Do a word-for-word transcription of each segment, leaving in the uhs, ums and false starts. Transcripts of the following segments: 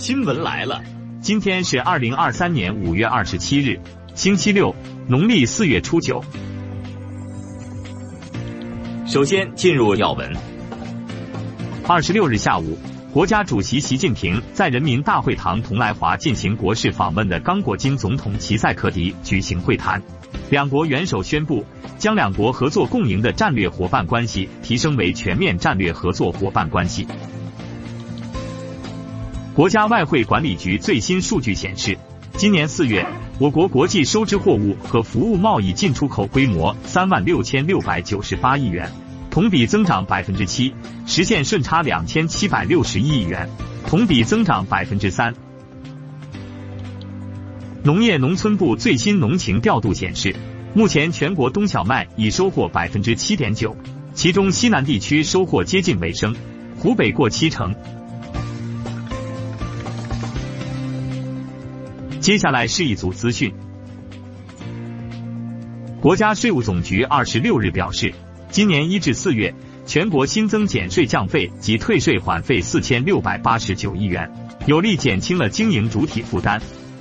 新闻来了， 今天是二零二三年五月二十七日，星期六，农历四月初九。首先进入要闻。二十六日下午，国家主席习近平在人民大会堂同来华进行国事访问的刚果金总统齐塞克迪举行会谈，两国元首宣布将两国合作共赢的战略伙伴关系提升为全面战略合作伙伴关系。国家外汇管理局最新数据显示，今年四月，我国国际收支货物和服务贸易进出口规模三万六千六百九十八亿元，同比增长百分之七，实现顺差两千七百六十一亿元，同比增长百分之三。农业农村部最新农情调度显示，目前全国冬小麦已收获百分之七点九，其中西南地区收获接近尾声，湖北过七成。接下来是一组资讯。国家税务总局二十六日表示，今年一至四月，全国新增减税降费及退税缓费四千六百八十九亿元，有力减轻了经营主体负担。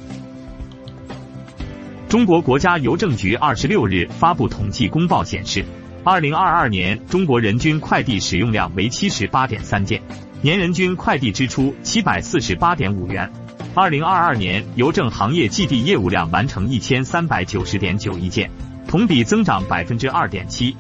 中国国家邮政局二十六日发布统计公报显示，二零二二年中国人均快递使用量为七十八点三件，年人均快递支出七百四十八点五元。二零二二年邮政行业寄递业务量完成一千三百九十点九亿件，同比增长百分之二点七。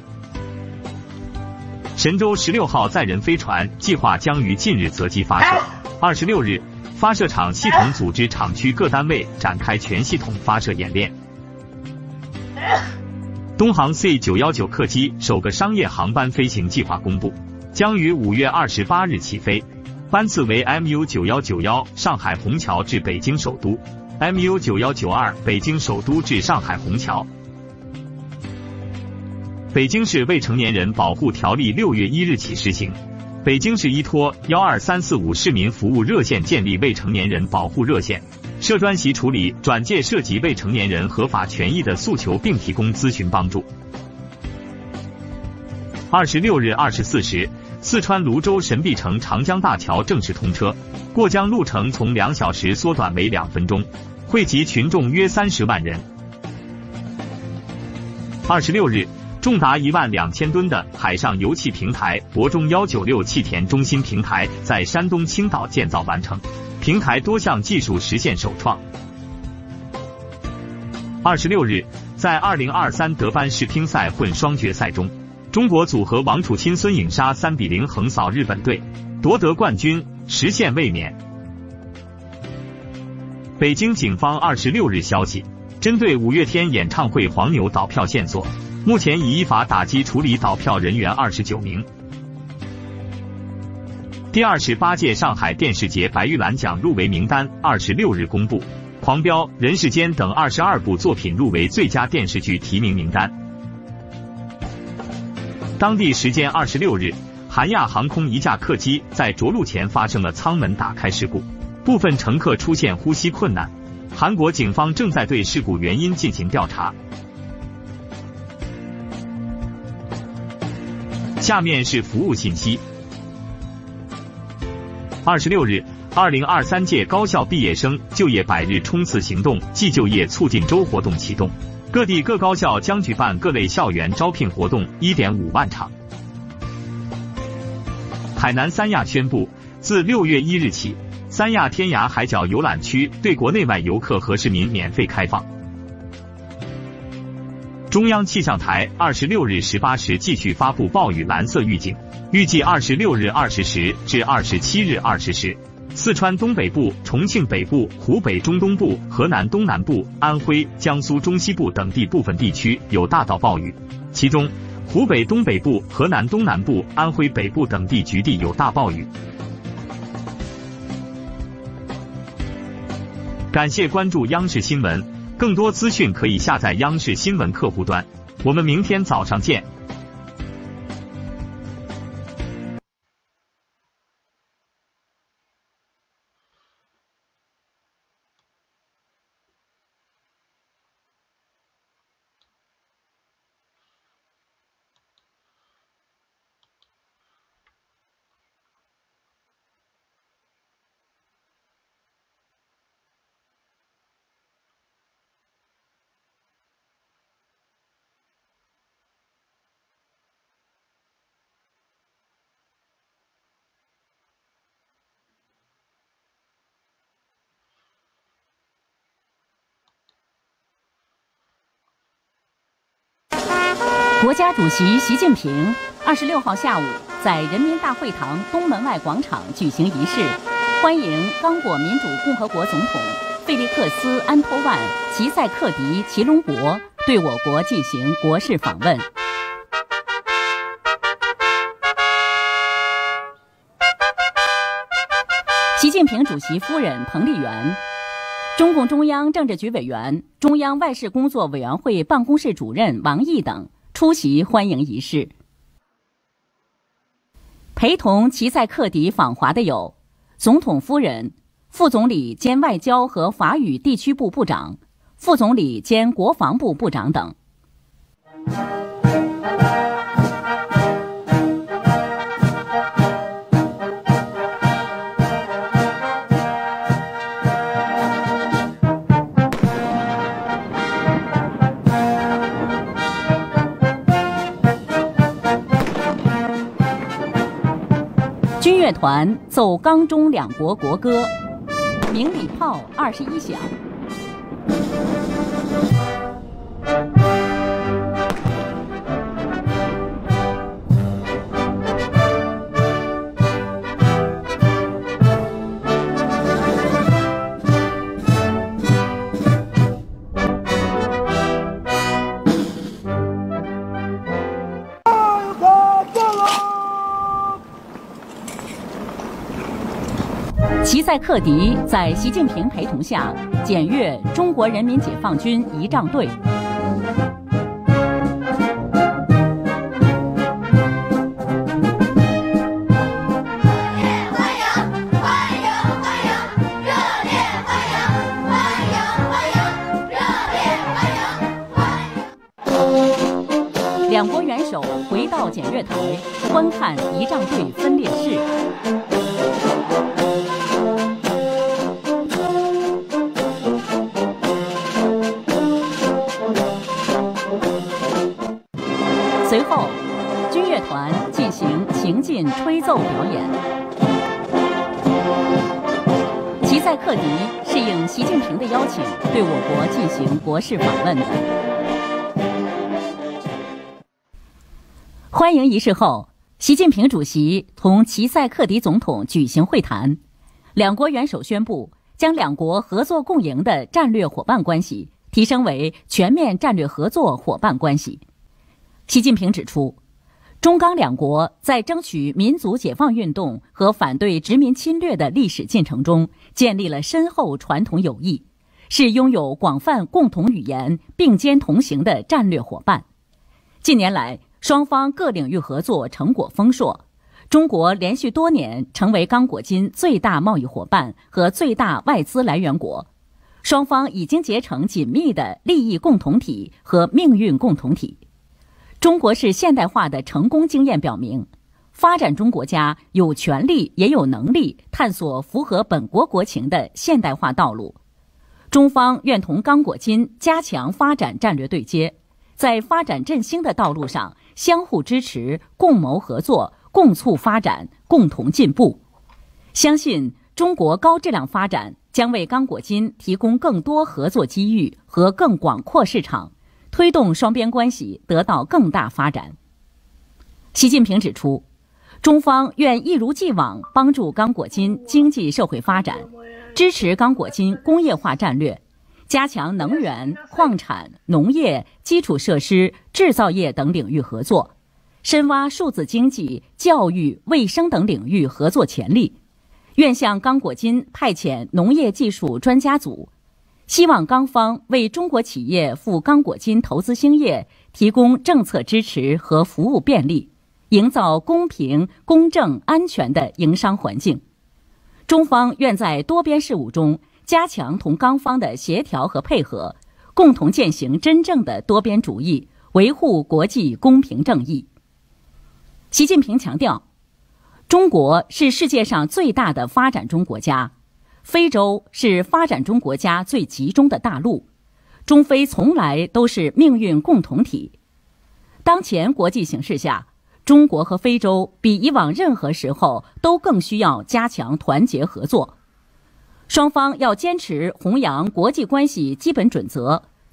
神舟十六号载人飞船计划将于近日择机发射。二十六日，发射场系统组织厂区各单位展开全系统发射演练。东航 C 九一九客机首个商业航班飞行计划公布，将于五月二十八日起飞。班次为 M U 九一九一 上海虹桥至北京首都 ，M U 九一九二 北京首都至上海虹桥。北京市未成年人保护条例六月一日起施行，北京市依托一二三四五市民服务热线建立未成年人保护热线，设专席处理转介涉及未成年人合法权益的诉求，并提供咨询帮助。二十六日二十四时。四川泸州神臂城长江大桥正式通车，过江路程从两小时缩短为两分钟，汇集群众约三十万人。二十六日，重达一万两千吨的海上油气平台博中一九六气田中心平台在山东青岛建造完成，平台多项技术实现首创。二十六日，在二零二三德班世乒赛混双决赛中，中国组合王楚钦孙颖莎三比零横扫日本队，夺得冠军，实现卫冕。北京警方二十六日消息，针对五月天演唱会黄牛倒票线索，目前已依法打击处理倒票人员二十九名。第二十八届上海电视节白玉兰奖入围名单二十六日公布，狂飙、人世间等二十二部作品入围最佳电视剧提名名单。当地时间二十六日，韩亚航空一架客机在着陆前发生了舱门打开事故，部分乘客出现呼吸困难。韩国警方正在对事故原因进行调查。下面是服务信息。二十六日，二零二三届高校毕业生就业百日冲刺行动暨就业促进周活动启动。各地各高校将举办各类校园招聘活动 一点五万场。海南三亚宣布，自六月一日起，三亚天涯海角游览区对国内外游客和市民免费开放。中央气象台二十六日十八时继续发布暴雨蓝色预警，预计二十六日二十时至二十七日二十时。四川东北部、重庆北部、湖北中东部、河南东南部、安徽、江苏中西部等地部分地区有大到暴雨，其中湖北东北部、河南东南部、安徽北部等地局地有大暴雨。感谢关注央视新闻，更多资讯可以下载央视新闻客户端。我们明天早上见。 国家主席习近平二十六号下午在人民大会堂东门外广场举行仪式，欢迎刚果民主共和国总统费利克斯·安托万·齐塞克迪·齐隆博对我国进行国事访问。习近平主席夫人彭丽媛、中共中央政治局委员、中央外事工作委员会办公室主任王毅等出席欢迎仪式。陪同齐塞克迪访华的有总统夫人、副总理兼外交和法语地区部部长、副总理兼国防部部长等。军乐团奏钢中两国国歌，鸣礼炮二十一响。齐塞克迪在习近平陪同下检阅中国人民解放军仪仗队。两国元首回到检阅台，观看仪仗队分列式。随后，军乐团进行情进吹奏表演。齐塞克迪是应习近平的邀请，对我国进行国事访问的。欢迎仪式后，习近平主席同齐塞克迪总统举行会谈，两国元首宣布将两国合作共赢的战略伙伴关系提升为全面战略合作伙伴关系。习近平指出，中钢两国在争取民族解放运动和反对殖民侵略的历史进程中建立了深厚传统友谊，是拥有广泛共同语言、并肩同行的战略伙伴。近年来，双方各领域合作成果丰硕，中国连续多年成为刚果金最大贸易伙伴和最大外资来源国，双方已经结成紧密的利益共同体和命运共同体。中国式现代化的成功经验表明，发展中国家有权利也有能力探索符合本国国情的现代化道路。中方愿同刚果金加强发展战略对接，在发展振兴的道路上相互支持，共谋合作，共促发展，共同进步。相信中国高质量发展将为刚果金提供更多合作机遇和更广阔市场，推动双边关系得到更大发展。习近平指出，中方愿一如既往帮助刚果金经济社会发展，支持刚果金工业化战略，加强能源、矿产、农业、基础设施、制造业等领域合作，深挖数字经济、教育、卫生等领域合作潜力。愿向刚果金派遣农业技术专家组，希望刚方为中国企业赴刚果金投资兴业提供政策支持和服务便利，营造公平、公正、安全的营商环境。中方愿在多边事务中加强同刚方的协调和配合，共同践行真正的多边主义，维护国际公平正义。习近平强调，中国是世界上最大的发展中国家，非洲是发展中国家最集中的大陆，中非从来都是命运共同体。当前国际形势下，中国和非洲比以往任何时候都更需要加强团结合作。双方要坚持弘扬国际关系基本准则，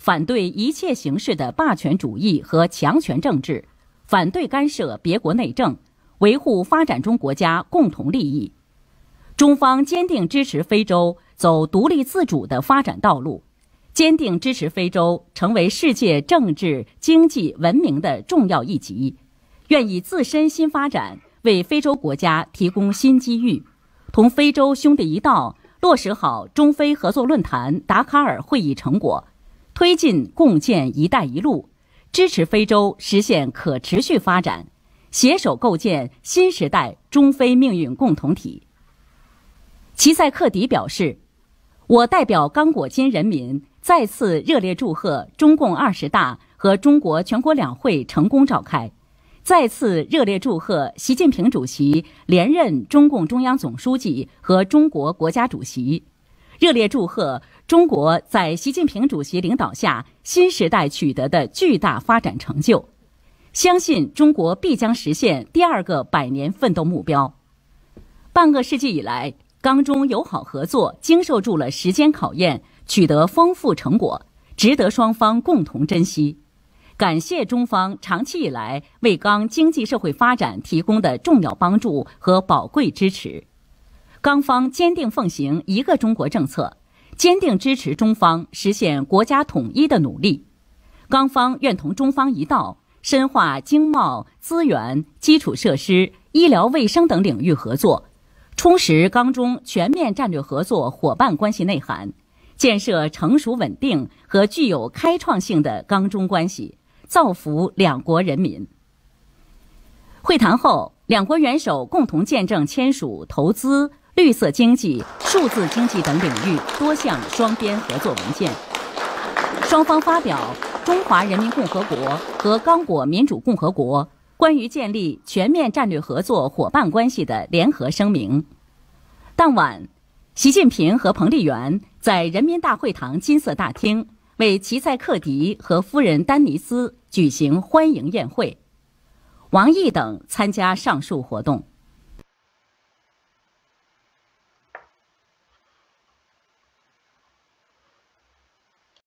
反对一切形式的霸权主义和强权政治，反对干涉别国内政，维护发展中国家共同利益。中方坚定支持非洲走独立自主的发展道路，坚定支持非洲成为世界政治、经济、文明的重要一极，愿以自身新发展为非洲国家提供新机遇，同非洲兄弟一道落实好中非合作论坛达喀尔会议成果，推进共建“一带一路”，支持非洲实现可持续发展，携手构建新时代中非命运共同体。齐塞克迪表示，我代表刚果金人民再次热烈祝贺中共二十大和中国全国两会成功召开，再次热烈祝贺习近平主席连任中共中央总书记和中国国家主席，热烈祝贺中国在习近平主席领导下新时代取得的巨大发展成就，相信中国必将实现第二个百年奋斗目标。半个世纪以来，刚中友好合作经受住了时间考验，取得丰富成果，值得双方共同珍惜。感谢中方长期以来为刚经济社会发展提供的重要帮助和宝贵支持。刚方坚定奉行一个中国政策，坚定支持中方实现国家统一的努力。刚方愿同中方一道，深化经贸、资源、基础设施、医疗卫生等领域合作，充实刚中全面战略合作伙伴关系内涵，建设成熟稳定和具有开创性的刚中关系，造福两国人民。会谈后，两国元首共同见证签署投资、绿色经济、数字经济等领域多项双边合作文件。双方发表中华人民共和国和刚果民主共和国关于建立全面战略合作伙伴关系的联合声明。当晚，习近平和彭丽媛在人民大会堂金色大厅为齐塞克迪和夫人丹尼斯举行欢迎宴会。王毅等参加上述活动。